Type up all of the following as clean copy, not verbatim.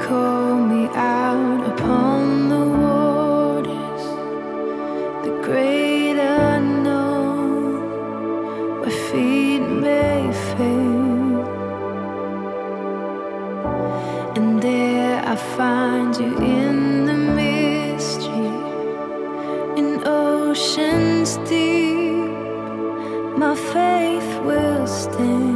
call me out upon the waters, the great unknown, where feet may fail. And there I find you in the mystery, in oceans deep. My faith will stand.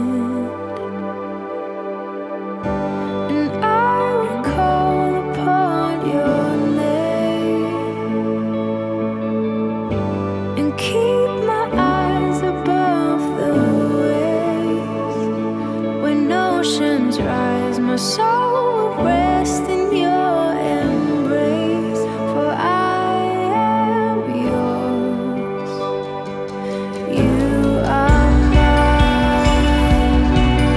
Rise, my soul will rest in your embrace, for I am yours. You are mine.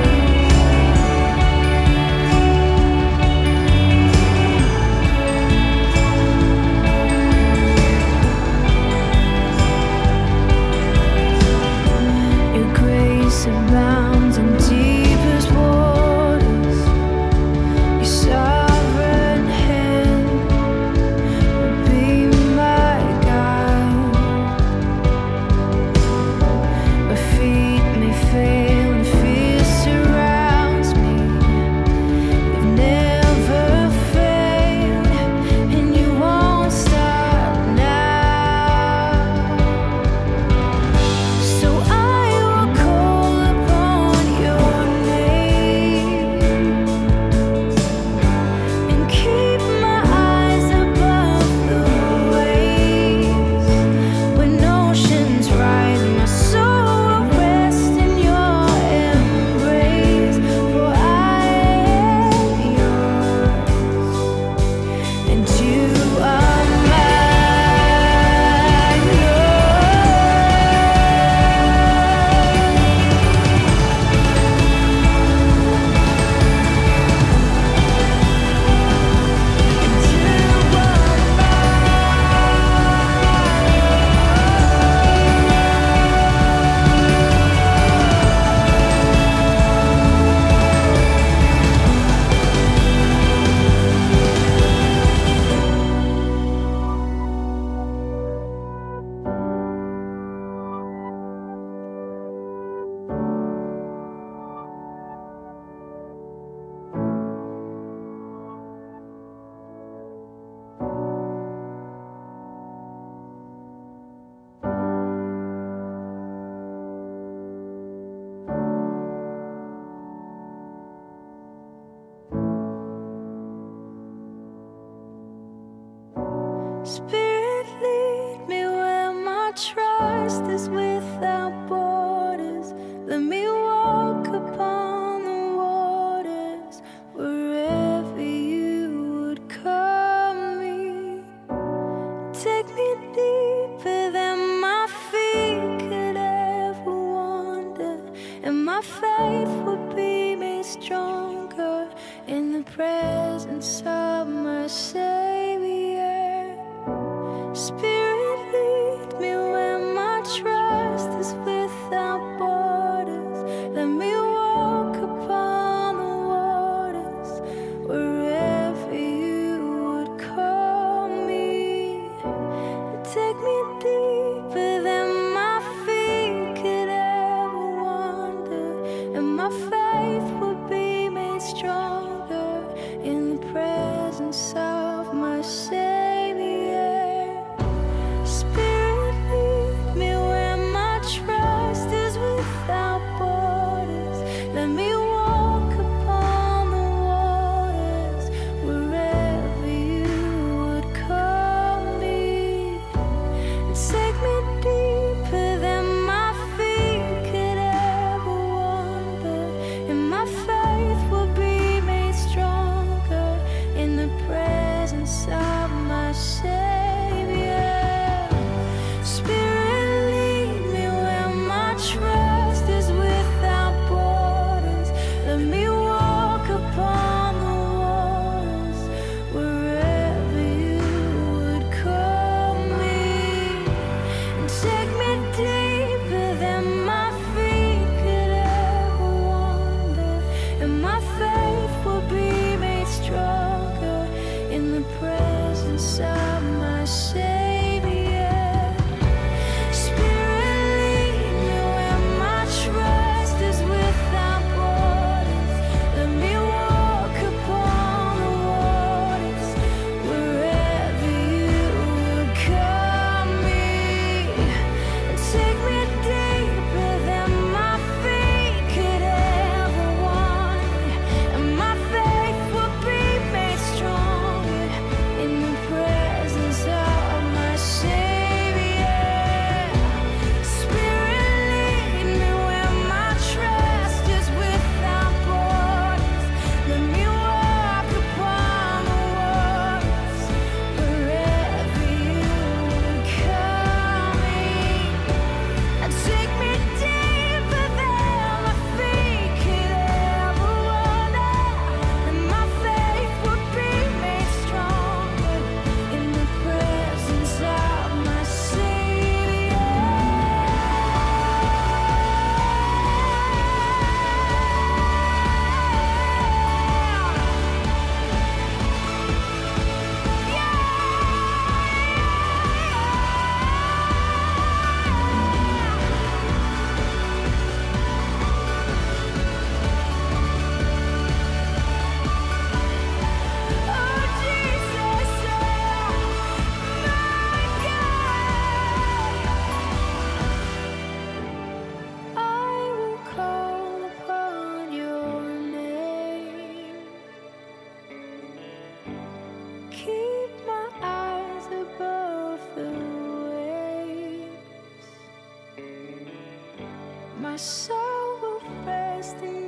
Your grace abounds in deepest waters. Sovereign hand will be my guide. Where feet may fail and fear surrounds me, you've never failed, and you won't stop now. So I will call upon your name. Keep my eyes above the waves. When oceans rise, my soul will rest in your embrace, for I am yours, and you are mine. Spirit, lead me where my trust is without borders. Let me walk upon the waters wherever you would call me. Take me deeper than my feet could ever wander, and my faith will be made stronger in the presence of my Savior. Spirit, lead me where my trust is without borders. Let me walk upon the waters wherever you would call me. Take me deeper than my feet could ever wander, and my faith will be made stronger in the presence of my soul will rest in